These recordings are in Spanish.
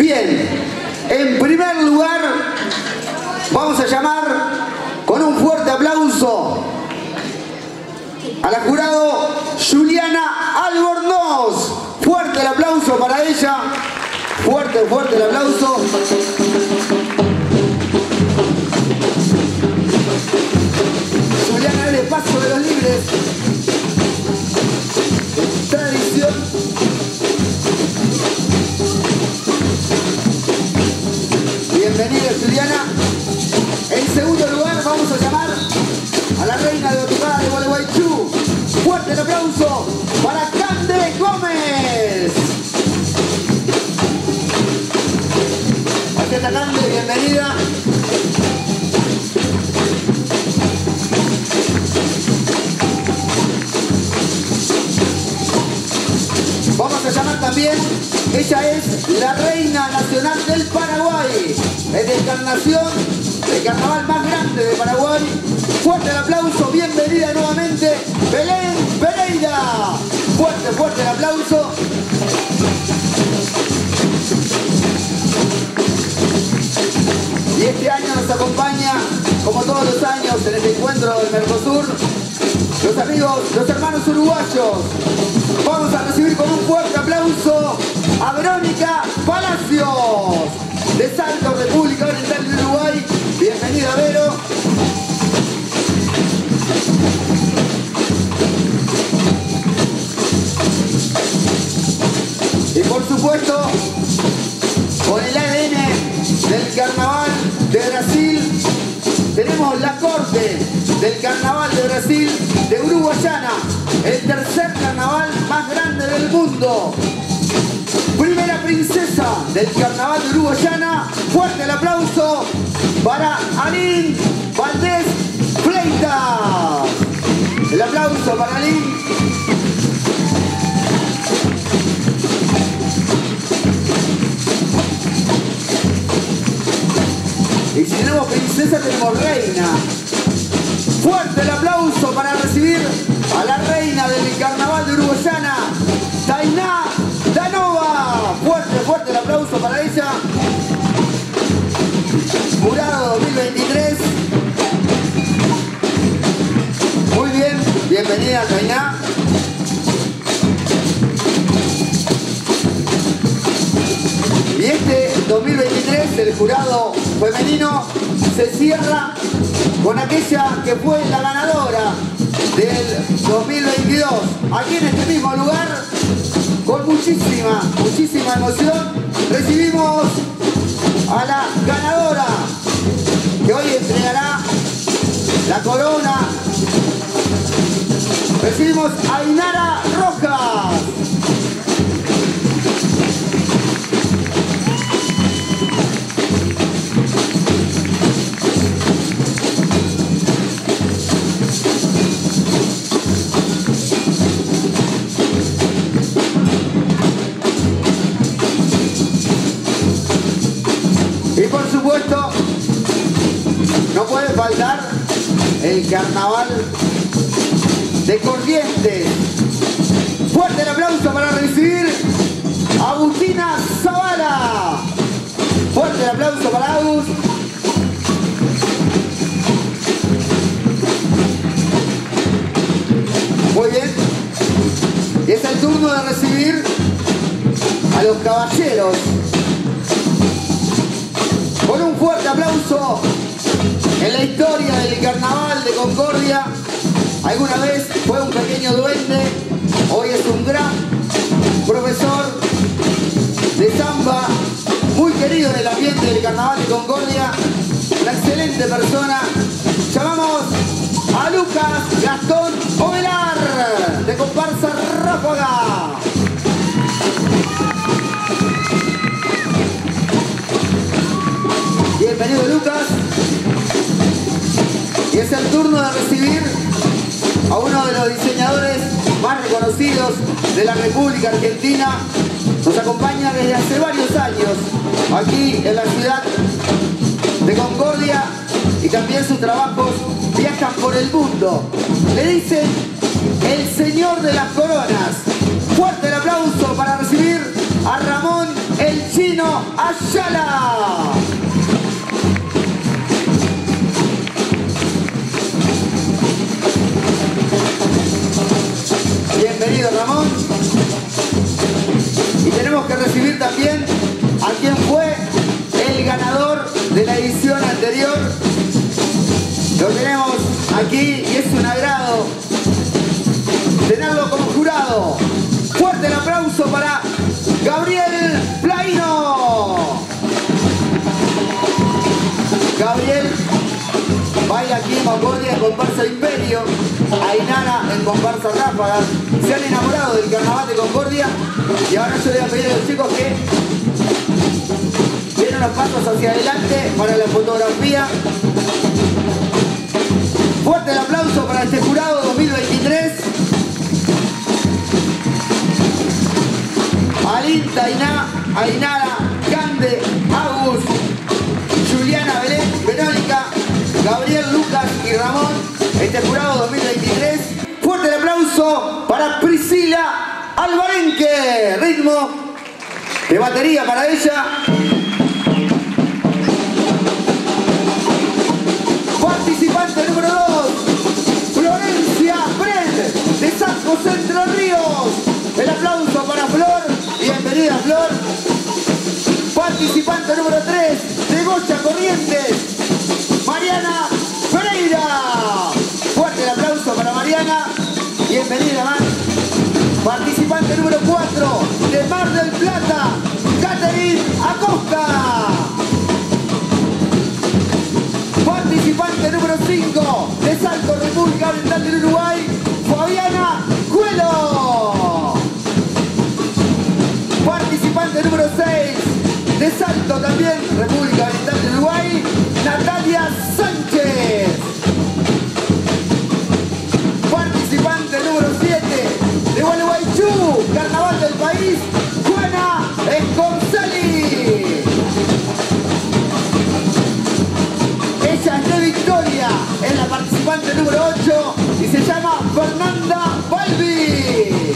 Bien, en primer lugar vamos a llamar con un fuerte aplauso a la jurado Juliana Albornoz. Fuerte el aplauso para ella. Fuerte el aplauso. Juliana es de Paso de los Libres. Tradición. Bienvenida, Juliana. En segundo lugar vamos a llamar a la reina de Batucada de Gualeguaychú. Fuerte el aplauso para Cande Gómez. Aquí está Cande, bienvenida. Vamos a llamar también, ella es la reina nacional del Paraguay, es de encarnación, el carnaval más grande de Paraguay. Fuerte el aplauso, bienvenida nuevamente, Belén Pereira. Fuerte el aplauso. Y este año nos acompaña, como todos los años, en este encuentro del Mercosur, los amigos, los hermanos uruguayos. Vamos a recibir con un fuerte aplauso a Verónica Palacios, de Salto, República Oriental de Uruguay. Bienvenida, Vero. Y por supuesto, con el ADN del Carnaval de Brasil, tenemos la corte del Carnaval de Brasil de Uruguayana, el tercer carnaval más grande del mundo. Primera princesa del Carnaval de Uruguayana. Fuerte el aplauso para Aline Valdés Fleitas. El aplauso para Aline. Y si tenemos princesa, tenemos reina. Fuerte el aplauso para recibir a la reina del Carnaval de Uruguayana, Tainá Danova. Fuerte el aplauso para ella. Jurado 2023. Muy bien, bienvenida, Tainá. Y este 2023, el jurado femenino se cierra con aquella que fue la ganadora del 2022. Aquí en este mismo lugar, con muchísima emoción, recibimos a la ganadora que hoy entregará la corona. Recibimos a Inara Rojas. Y por supuesto, no puede faltar el carnaval de Corrientes. Fuerte el aplauso para recibir a Agustina Zavala. Fuerte el aplauso para Agus. Muy bien. Y es el turno de recibir a los caballeros. Con un fuerte aplauso, en la historia del Carnaval de Concordia, alguna vez fue un pequeño duende, hoy es un gran profesor de samba, muy querido en el ambiente del Carnaval de Concordia, una excelente persona. Llamamos a Lucas Gastón Ovelar, de comparsa Ráfaga. Bienvenido, Lucas. Y es el turno de recibir a uno de los diseñadores más reconocidos de la República Argentina. Nos acompaña desde hace varios años aquí en la ciudad de Concordia y también sus trabajos viajan por el mundo. Le dicen el señor de las coronas. Fuerte el aplauso para recibir a Ramón el Chino Ayala. Bienvenido, Ramón. Y tenemos que recibir también a quien fue el ganador de la edición anterior. Lo tenemos aquí y es un agrado tenerlo como jurado. Fuerte el aplauso para Gabriel Plaino. Gabriel baila aquí en Concordia en comparsa Imperio, Ainara en comparsa Ráfagas. Se han enamorado del carnaval de Concordia y ahora yo le voy a pedir a los chicos que den unos pasos hacia adelante para la fotografía. Fuerte el aplauso para este jurado 2023. Alin, Tainá, Ainara, Cande, Agus, Juliana, Belén, Verónica, Gabriel, Lucas y Ramón. Este jurado 2023. Fuerte el aplauso para Priscila Alvarenque. Ritmo de batería para ella. Participante número 2, Florencia Bren, de San José Entre Ríos. El aplauso para Flor. Bienvenida, Flor. Participante número 3, de Goya Corrientes, Mariana Pereira. Fuerte el aplauso para Mariana. Bienvenida, Mar. Participante número 4, de Mar del Plata, Catherine Acosta. Participante número 5, de Salto, República Oriental del Uruguay, Fabiana Cuelo. Participante número 6, de Salto también, República Oriental del Uruguay, Natalia Sánchez. Participante número 7, de Gualeguaychú, Carnaval del País, Juana Esconceli. Ella es de Victoria, es la participante número 8 y se llama Fernanda Balbi.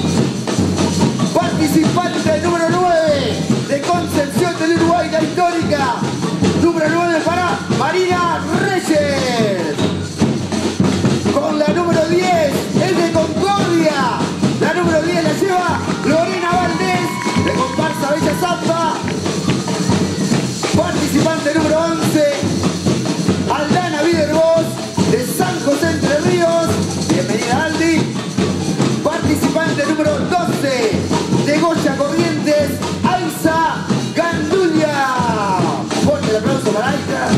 Participante número 9, de Concepción del Uruguay, la histórica. Número 9 para Marina Reyes. Con la número 10, es de Concordia. La número 10 la lleva Lorena Valdés, de comparsa Bella Zamba. Participante número 11, Aldana Vidervos, de San José Entre Ríos. Bienvenida, Aldi. Participante número 12, de Goya Corrientes, Aiza Gandulia. Fuerte el aplauso para Aiza.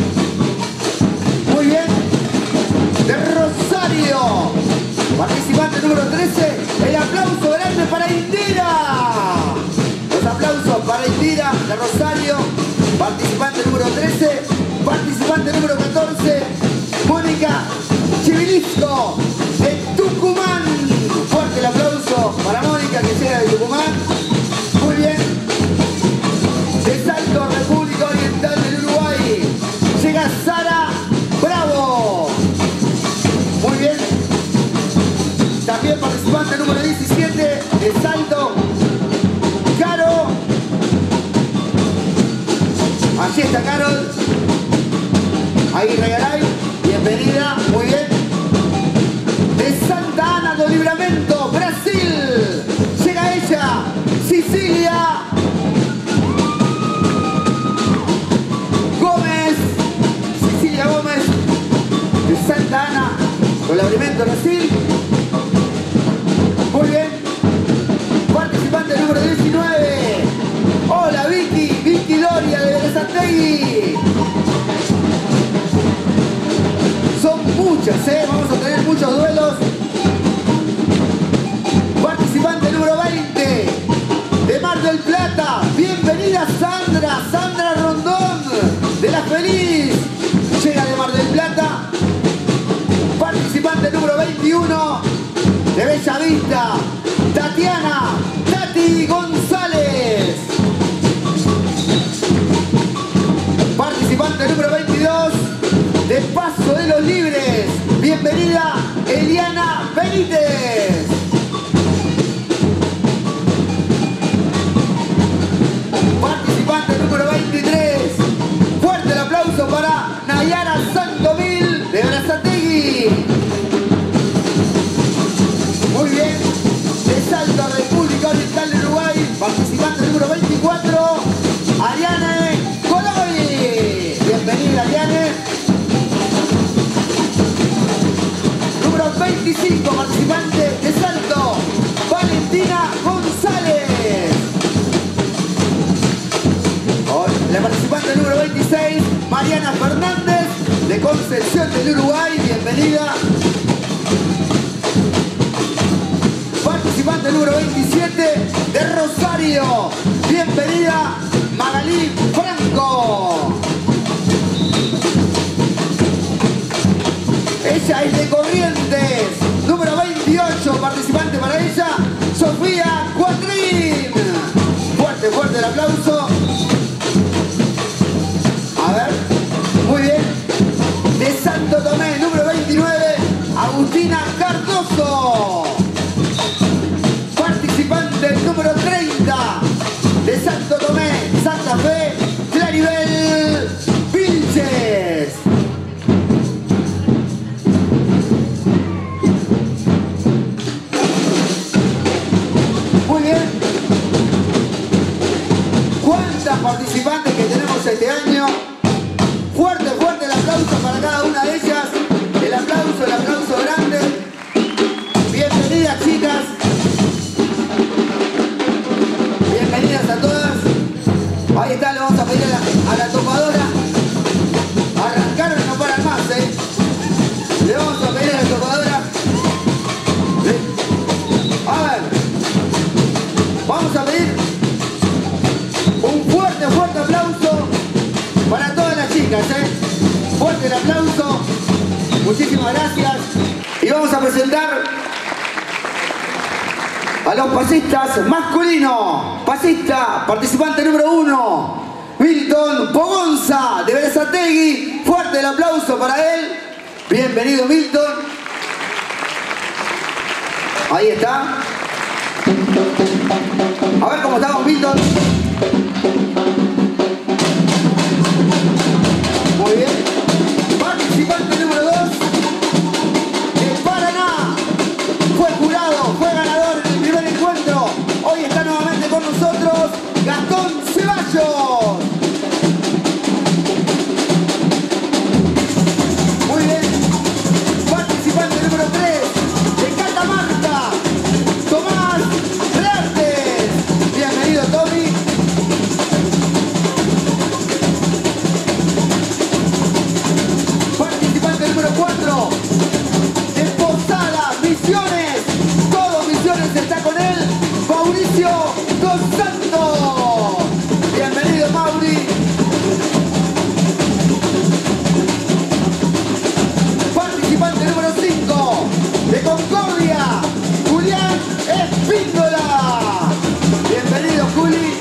Muy bien. De Rosario, participante número 13, el aplauso grande para Indira. Los aplausos para Indira de Rosario. Participante número 13, participante número 14, Mónica Chivilisco, de Tucumán. Fuerte el aplauso para Mónica, que llega de Tucumán. Muy bien. De Salto, República Oriental del Uruguay, llega Sara Bravo. Muy bien. También participante número 17, de Salto, Caro. Allí está Carol Aguirre Garay. Bienvenida. Muy bien. De Santa Ana do Livramento, Brasil, llega ella, Cecilia Gómez. Cecilia Gómez, de Santa Ana do Livramento, Brasil. Muy bien. Participante número 19. Hola, Vicky Doria, de Berazategui. Son muchas, vamos a tener muchos duelos. Participante número 20, de Mar del Plata. Bienvenida, Sandra Rondón, de La Feliz. Llega de Mar del Plata. Participante número 21, de Bella Vista, Tati González. Participante número 22, de Paso de los Libres. Bienvenida, Eliana Benítez. Participante 25 participantes de Salto, Valentina González. La participante número 26, Mariana Fernández, de Concepción del Uruguay, bienvenida. Participante número 27, de Rosario, bienvenida, Magalí Franco. Ella es de Corrientes, número 28, participante para ella, Sofía Cuatrín. Fuerte, fuerte el aplauso. A ver, muy bien. De Santo Tomé, número 29, Agustina Cardoso. Participante número 30, de Santo Tomé, Santa Fe, Claribel Vilches. Muy bien. ¿Cuántas participantes que tenemos este año? Fuerte, fuerte el aplauso para cada una de ellas. El aplauso grande. Bienvenidas, chicas. Bienvenidas a todas. Ahí está, le vamos a pedir a la topadora. Arrancaron y no paran más, Le vamos a pedir a la topadora. A ver. Vamos a pedir un fuerte, fuerte aplauso para todas las chicas, Fuerte el aplauso. Muchísimas gracias. Y vamos a presentar a los pasistas masculinos. Pasista, participante número 1, Milton Pogonza, de Berazategui. Fuerte el aplauso para él. Bienvenido, Milton. Ahí está. A ver cómo estamos, Milton. Muy bien. Participante número 2, de Paraná. Fue jurado, fue ganador en el primer encuentro. Hoy está nuevamente con nosotros Gastón Ceballos. Muy bien. Participante número 3, de Catamarca, Tomás Reartes. Bienvenido, Tommy. Participante número 4, de Posadas, Misiones. Todo Misiones está con él, Mauricio Dos Santos. Bienvenido, Mauri. Participante número 5, de Concordia, Julián Espíndola. Bienvenido, Juli.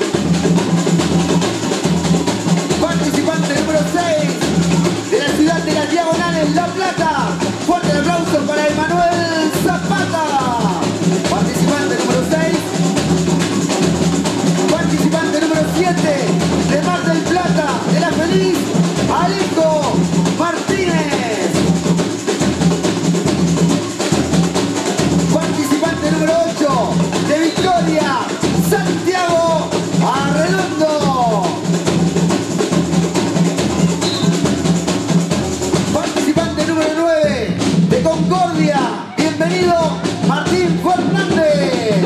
Participante número 6, de la ciudad de Las Diagonales, La Plata. Fuerte el aplauso para Emanuel Zapata. Participante número 6. Participante número 7, de Mar del Plata, de La Feliz, Alejo Martínez. Participante número 8, de Victoria, Santiago Arredondo. Participante número 9, de Concordia, bienvenido, Martín Fernández.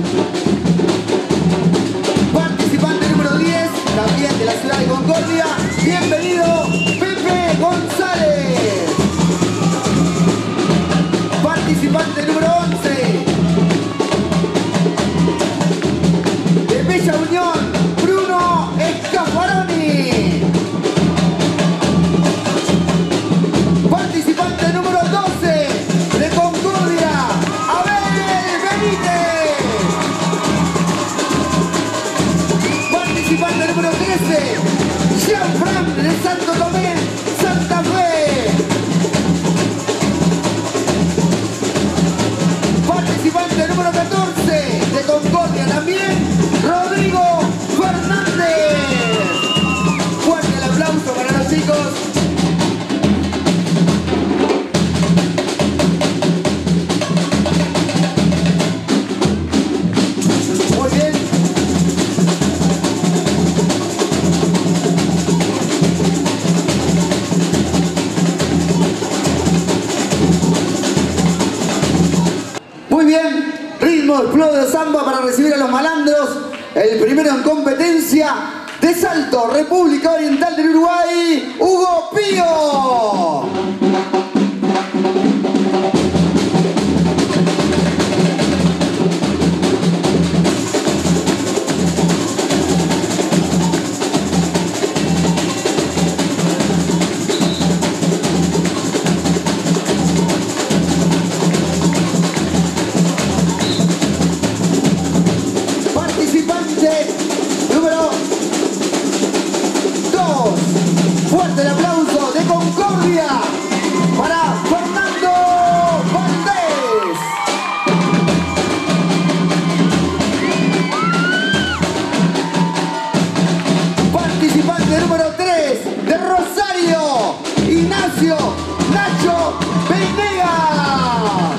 Participante número 10, también de la ciudad de Concordia, bienvenido, Pepe González. Participante número 11, de Bella Unión, Bruno Escafaroni. Participante número 12, de Concordia, Abel Benítez. Participante número 13, Jean-Fran, de Santo Tomé, Santa Fe. Participante número 14, de Concordia también, Rodrigo Fernández. Fuerte el aplauso para los chicos. Muy bien. ritmo explode de samba para recibir a los malandros. El primero en competencia de Salto, República Oriental del Uruguay, Hugo Pío. Número 2. Fuerte el aplauso de Concordia para Fernando Valdés. Participante número 3 de Rosario, Ignacio Nacho Venegas.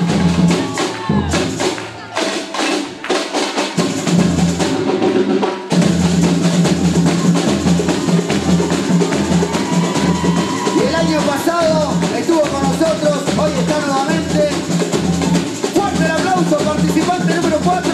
Pasado estuvo con nosotros, hoy está nuevamente. Fuerte el aplauso, participante número 4.